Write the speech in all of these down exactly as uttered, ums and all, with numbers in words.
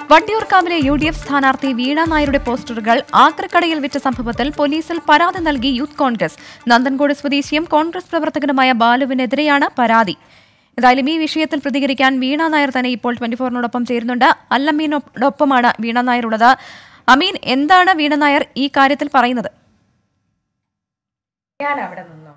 വട്ടിയൂർക്കാവിലെ U D F സ്ഥാനാർത്ഥി വീണ നായരുടെ പോസ്റ്ററുകൾ ആക്രക്കടയിൽ വിറ്റ സംഭവത്തിൽ പോലീസിൽ പരാതി നൽകി യൂത്ത് കോൺഗ്രസ്. നന്ദൻകോട് സ്വദേശിയും കോൺഗ്രസ് പ്രവർത്തകനുമായ ബാലുവിനെതിരെയാണ് പരാതി. ഏതായാലും ഈ വിഷയത്തിൽ പ്രതികരിക്കാൻ വീണ നായർ തന്നെ ഇപ്പോൾ ട്വന്റി ഫോറിനോടൊപ്പം ചേരുന്നുണ്ട്. അല്ലമീനോടൊപ്പമാണ് വീണ നായർ ഉള്ളത്. അമീൻ, എന്താണ് വീണ നായർ ഈ കാര്യത്തിൽ പറയുന്നത്? ഞാൻ അവിടെ നിന്നോട്ടെ.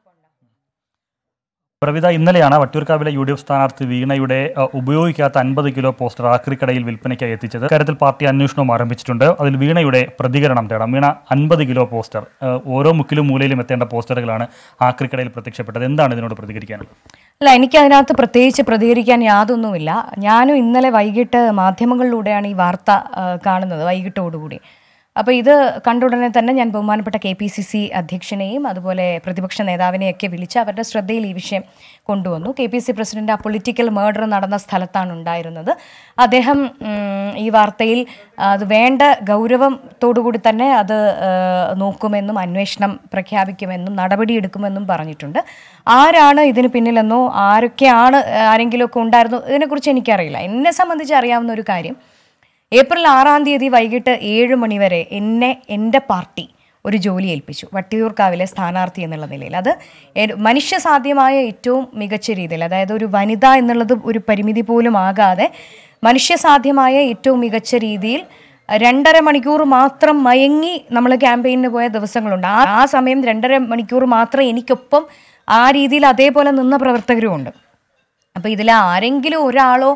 പ്രവിത, ഇന്നലെയാണ് വട്ടിയൂർക്കാവിലെ യു ഡി എഫ് സ്ഥാനാർത്ഥി വീണയുടെ ഉപയോഗിക്കാത്ത അൻപത് കിലോ പോസ്റ്റർ ആക്രിക്കടയിൽ വിൽപ്പനയ്ക്കായി എത്തിച്ചത്. കാര്യത്തിൽ പാർട്ടി അന്വേഷണവും ആരംഭിച്ചിട്ടുണ്ട്. അതിൽ വീണയുടെ പ്രതികരണം തേടാം. വീണ അൻപത് കിലോ പോസ്റ്റർ, ഓരോ മുക്കിലും മൂലയിലും എത്തേണ്ട പോസ്റ്ററുകളാണ് ആക്രിക്കടയിൽ പ്രത്യക്ഷപ്പെട്ടത്. എന്താണ് ഇതിനോട് പ്രതികരിക്കാനുള്ളത്? അല്ല, എനിക്കതിനകത്ത് പ്രത്യേകിച്ച് പ്രതികരിക്കാൻ യാതൊന്നുമില്ല. ഞാനും ഇന്നലെ വൈകിട്ട് മാധ്യമങ്ങളിലൂടെയാണ് ഈ വാർത്ത കാണുന്നത്, വൈകിട്ടോടുകൂടി. അപ്പോൾ ഇത് കണ്ട ഉടനെ തന്നെ ഞാൻ ബഹുമാനപ്പെട്ട കെ പി സി സി അധ്യക്ഷനെയും അതുപോലെ പ്രതിപക്ഷ നേതാവിനെയൊക്കെ വിളിച്ച് അവരുടെ ശ്രദ്ധയിൽ ഈ വിഷയം കൊണ്ടുവന്നു. കെ പി സി പ്രസിഡന്റ് ആ പൊളിറ്റിക്കൽ മേർഡർ നടന്ന സ്ഥലത്താണ് ഉണ്ടായിരുന്നത്. അദ്ദേഹം ഈ വാർത്തയിൽ അത് വേണ്ട ഗൗരവത്തോടുകൂടി തന്നെ അത് നോക്കുമെന്നും അന്വേഷണം പ്രഖ്യാപിക്കുമെന്നും നടപടിയെടുക്കുമെന്നും പറഞ്ഞിട്ടുണ്ട്. ആരാണ് ഇതിന് പിന്നിലെന്നോ ആരൊക്കെയാണ് ആരെങ്കിലുമൊക്കെ ഉണ്ടായിരുന്നോ ഇതിനെക്കുറിച്ച് എനിക്കറിയില്ല. എന്നെ സംബന്ധിച്ച് അറിയാവുന്ന ഒരു കാര്യം, ഏപ്രിൽ ആറാം തീയതി വൈകിട്ട് ഏഴ് മണിവരെ എന്നെ എൻ്റെ പാർട്ടി ഒരു ജോലി ഏൽപ്പിച്ചു, വട്ടിയൂർക്കാവിലെ സ്ഥാനാർത്ഥി എന്നുള്ള നിലയിൽ. അത് മനുഷ്യസാധ്യമായ ഏറ്റവും മികച്ച രീതിയിൽ, അതായത് ഒരു വനിത എന്നുള്ളത് ഒരു പരിമിതി പോലും ആകാതെ മനുഷ്യസാധ്യമായ ഏറ്റവും മികച്ച രീതിയിൽ രണ്ടര മണിക്കൂർ മാത്രം മയങ്ങി നമ്മൾ ക്യാമ്പയിനിന് പോയ ദിവസങ്ങളുണ്ട്. ആ ആ സമയം രണ്ടര മണിക്കൂർ മാത്രം എനിക്കൊപ്പം ആ രീതിയിൽ അതേപോലെ നിന്ന പ്രവർത്തകരും ഉണ്ട്. അപ്പോൾ ഇതിൽ ആരെങ്കിലും ഒരാളോ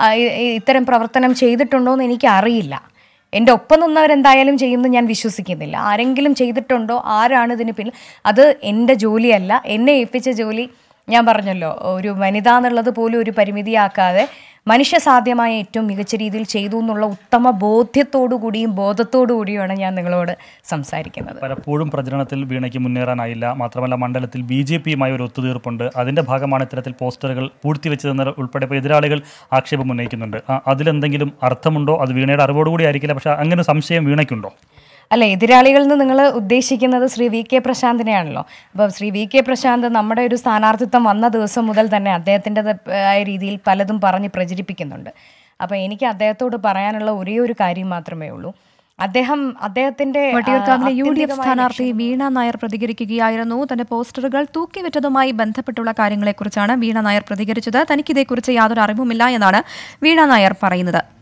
ഇത്തരം പ്രവർത്തനം ചെയ്തിട്ടുണ്ടോ എന്ന് എനിക്ക് അറിയില്ല. എൻ്റെ ഒപ്പം നിന്നവരെന്തായാലും ചെയ്യുമെന്ന് ഞാൻ വിശ്വസിക്കുന്നില്ല. ആരെങ്കിലും ചെയ്തിട്ടുണ്ടോ, ആരാണ് ഇതിന് പിന്നിൽ? അത് എൻ്റെ ജോലിയല്ല. എന്നെ ഏൽപ്പിച്ച ജോലി ഞാൻ പറഞ്ഞല്ലോ, ഒരു വനിത എന്നുള്ളത് പോലും ഒരു പരിമിതിയാക്കാതെ മനുഷ്യസാധ്യമായ ഏറ്റവും മികച്ച രീതിയിൽ ചെയ്തു എന്നുള്ള ഉത്തമ ബോധ്യത്തോടു കൂടിയും ബോധത്തോടു കൂടിയുമാണ് ഞാൻ നിങ്ങളോട് സംസാരിക്കുന്നത്. പലപ്പോഴും പ്രചരണത്തിൽ വീണയ്ക്ക് മുന്നേറാനായില്ല. മാത്രമല്ല, മണ്ഡലത്തിൽ ബി ജെ പിയുമായി ഒരു ഒത്തുതീർപ്പുണ്ട്. അതിൻ്റെ ഭാഗമാണ് ഇത്തരത്തിൽ പോസ്റ്ററുകൾ പൂഴ്ത്തിവെച്ചതെന്ന് ഉൾപ്പെടെ ഇപ്പോൾ എതിരാളികൾ ആക്ഷേപം ഉന്നയിക്കുന്നുണ്ട്. അതിലെന്തെങ്കിലും അർത്ഥമുണ്ടോ? അത് വീണയുടെ അറിവോടുകൂടി ആയിരിക്കില്ല, പക്ഷേ അങ്ങനെ സംശയം വീണയ്ക്കുണ്ടോ? അല്ല, എതിരാളികളിൽ നിന്ന് നിങ്ങൾ ഉദ്ദേശിക്കുന്നത് ശ്രീ വി കെ പ്രശാന്തിനെയാണല്ലോ. അപ്പോൾ ശ്രീ വി കെ പ്രശാന്ത് നമ്മുടെ ഒരു സ്ഥാനാർത്ഥിത്വം വന്ന ദിവസം മുതൽ തന്നെ അദ്ദേഹത്തിൻ്റെതായ രീതിയിൽ പലതും പറഞ്ഞ് പ്രചരിപ്പിക്കുന്നുണ്ട്. അപ്പോൾ എനിക്ക് അദ്ദേഹത്തോട് പറയാനുള്ള ഒരേ ഒരു കാര്യം മാത്രമേ ഉള്ളൂ. അദ്ദേഹം അദ്ദേഹത്തിന്റെ വട്ടിയൂർക്കാവിലെ യു ഡി എഫ് സ്ഥാനാർത്ഥി വീണ നായർ പ്രതികരിക്കുകയായിരുന്നു. തന്റെ പോസ്റ്ററുകൾ തൂക്കിവിറ്റതുമായി ബന്ധപ്പെട്ടുള്ള കാര്യങ്ങളെക്കുറിച്ചാണ് വീണ നായർ പ്രതികരിച്ചത്. തനിക്കിതേക്കുറിച്ച് യാതൊരു അറിവുമില്ല എന്നാണ് വീണ നായർ പറയുന്നത്.